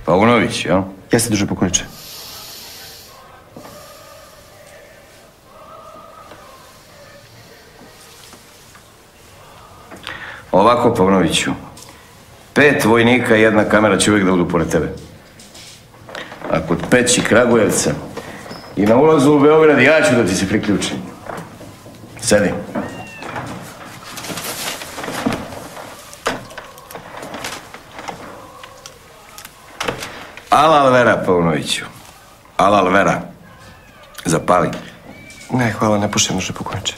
Paunović, jel? Jeste, druže pokojniče. Ovako, Paunoviću. 5 vojnika i 1 kamera će uvijek da budu pored tebe. A kod Peći Kragujevca i na ulazu u Beograd ja ću da ti se priključim. Sedi. Alal vera, Paunoviću. Alal vera. Zapali. Ne, hvala, ne pušem, druže pokojniče.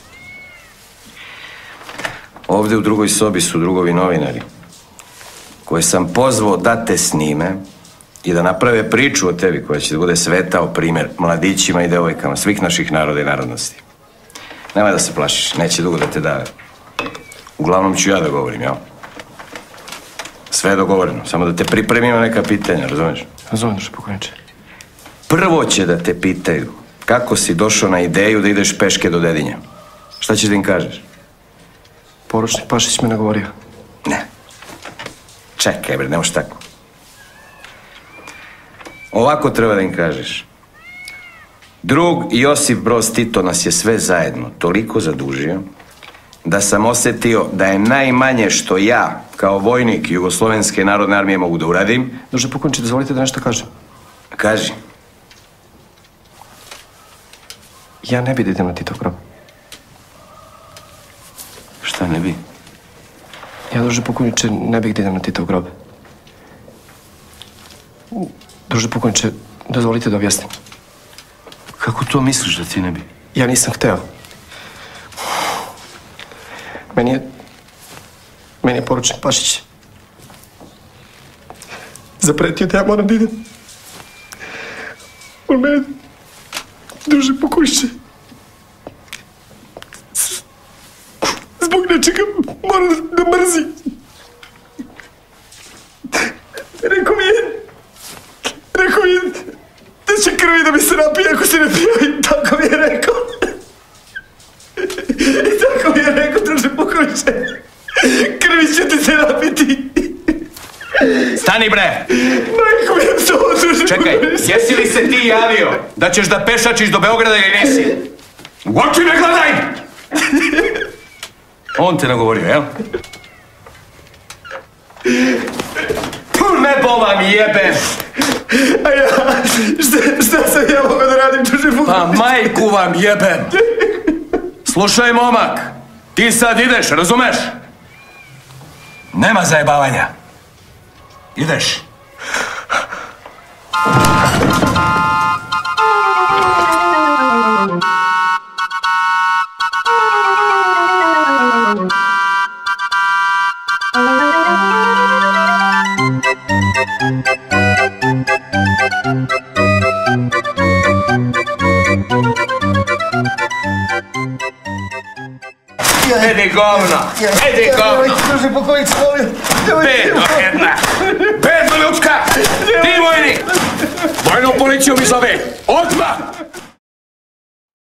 Ovde u drugoj sobi su drugovi novinari koje sam pozvao da te snime i da naprave priču o tebi koja će da bude svetao primjer mladićima i devojkama svih naših naroda i narodnosti. Nemoj da se plašiš, neće dugo da te dave. Uglavnom ću ja da govorim, jel? Sve je dogovoreno, samo da te pripremimo neka pitanja, razumeš? Razumem, druže pokojniče. Prvo će da te pitaju kako si došao na ideju da ideš peške do Dedinja. Šta ćeš da im kažeš? Poručnik Pašić me nagovorio. Ne. Čekaj, bre, ne možeš tako. Ovako treba da im kažeš. Drug Josip Broz Tito nas je sve zajedno toliko zadužio da sam osjetio da je najmanje što ja, kao vojnik Jugoslovenske narodne armije, mogu da uradim. Druže pokojniče, dozvolite da nešto kažem. Kaži. Ja ne bi da idem na Titov grob. Šta ne bi? Ja, druže pokojniče, ne bih da idem na Titov grob. Druže pokojniče, dozvolite da objasnim. Kako to misliš da ti ne bi? Ja nisam hteo. Meni je poručnik Pašić zapretio da ja moram da idem. On mene, druže pokojniče, zbog nečega mora da mrzi. Rekao mi je da će krvi da mi se napije ako se ne prijavi. Tako mi je rekao. I tako mi je rekao, druže pokojniče. Krvi će ti se napiti. Stani, bre! Majko mi je to, druže Čekaj, pokojniče. jesi li se ti javio da ćeš da pešačiš do Beograda ili nisi? U oči me gledaj! On te nagovorio, jel? Nebo vam jebe! A ja, šta sam ja mogao da radim, druže pokojniče? Pa majku vam jebem! Slušaj, momak, ti sad ideš, razumeš? Nema zajebavanja. Ideš. Edi govno! Edi govno! Druže pokojniče, molim. Bedno jedna! Bedno ljudska! Ti vojnik! Vojnu policiju mi zove! Odmah!